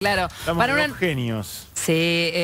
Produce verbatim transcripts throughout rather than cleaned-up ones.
Claro, Estamos para una... genios. Sí,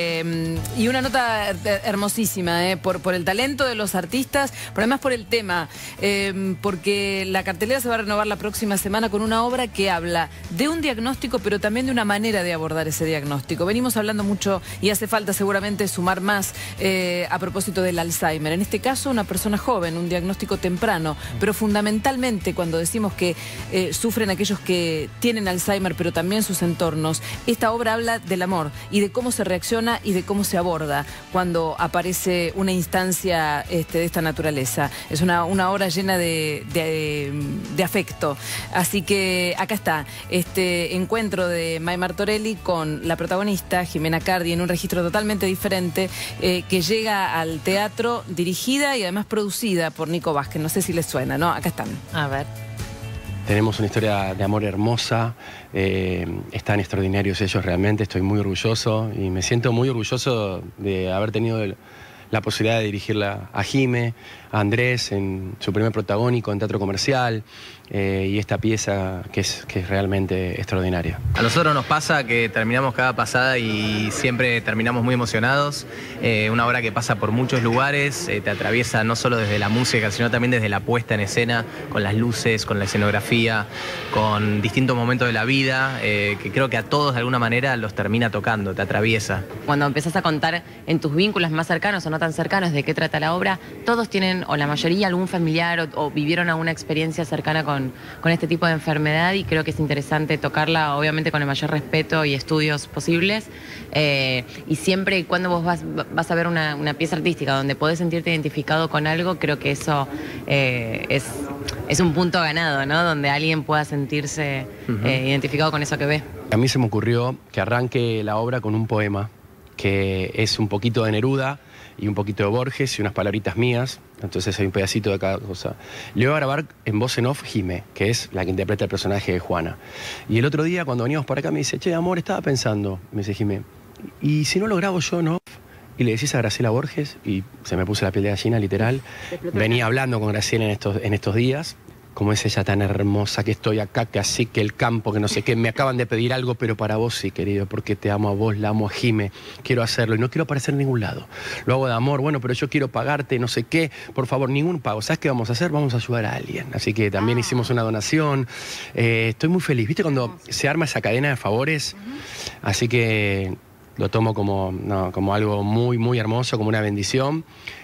eh, y una nota hermosísima, eh, por, por el talento de los artistas, pero además por el tema, eh, porque la cartelera se va a renovar la próxima semana con una obra que habla de un diagnóstico, pero también de una manera de abordar ese diagnóstico. Venimos hablando mucho y hace falta seguramente sumar más eh, a propósito del Alzheimer. En este caso, una persona joven, un diagnóstico temprano, pero fundamentalmente cuando decimos que eh, sufren aquellos que tienen Alzheimer, pero también sus entornos, esta obra habla del amor y de cómo se reacciona y de cómo se aborda cuando aparece una instancia este, de esta naturaleza. Es una, una obra llena de, de, de afecto. Así que acá está, este encuentro de May Martorelli con la protagonista, Jimena Cardi, en un registro totalmente diferente, eh, que llega al teatro, dirigida y además producida por Nico Vázquez. No sé si les suena, ¿no? Acá están. A ver. Tenemos una historia de amor hermosa, eh, están extraordinarios ellos realmente, estoy muy orgulloso y me siento muy orgulloso de haber tenido el, la posibilidad de dirigirla a Jime, a Andrés en su primer protagónico en teatro comercial, eh, y esta pieza que es, que es realmente extraordinaria. A nosotros nos pasa que terminamos cada pasada y siempre terminamos muy emocionados. Eh, una obra que pasa por muchos lugares, eh, te atraviesa no solo desde la música, sino también desde la puesta en escena, con las luces, con la escenografía, con distintos momentos de la vida, eh, que creo que a todos de alguna manera los termina tocando, te atraviesa. Cuando empezás a contar en tus vínculos más cercanos o no tan cercanos de qué trata la obra, todos tienen, o la mayoría, algún familiar o, o vivieron alguna experiencia cercana con, con este tipo de enfermedad, y creo que es interesante tocarla, obviamente con el mayor respeto y estudios posibles, eh, y siempre y cuando vos vas, vas a ver una, una pieza artística donde podés sentirte identificado con algo, creo que eso eh, es, es un punto ganado, ¿no? Donde alguien pueda sentirse uh-huh. eh, identificado con eso que ve. A mí se me ocurrió que arranque la obra con un poema que es un poquito de Neruda y un poquito de Borges y unas palabritas mías, entonces hay un pedacito de cada cosa. Le voy a grabar en voz en off Jime, que es la que interpreta el personaje de Juana. Y el otro día cuando veníamos para acá me dice, che, amor, estaba pensando, me dice Jime, ¿y si no lo grabo yo en off? Y le decís a Graciela Borges, y se me puso la piel de gallina, literal. Venía hablando con Graciela en estos, en estos días, como es ella tan hermosa, que estoy acá, que así, que el campo, que no sé qué. Me acaban de pedir algo, pero para vos sí, querido, porque te amo a vos, la amo a Jime. Quiero hacerlo y no quiero aparecer en ningún lado. Lo hago de amor, bueno, pero yo quiero pagarte, no sé qué. Por favor, ningún pago. ¿Sabes qué vamos a hacer? Vamos a ayudar a alguien. Así que también ah. hicimos una donación. Eh, estoy muy feliz. ¿Viste cuando se arma esa cadena de favores? Uh-huh. Así que lo tomo como, no, como algo muy, muy hermoso, como una bendición.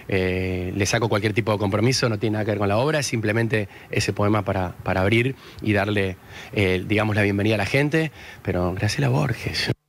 Eh, le saco cualquier tipo de compromiso, no tiene nada que ver con la obra, es simplemente ese poema para, para abrir y darle, eh, digamos, la bienvenida a la gente. Pero Graciela Borges.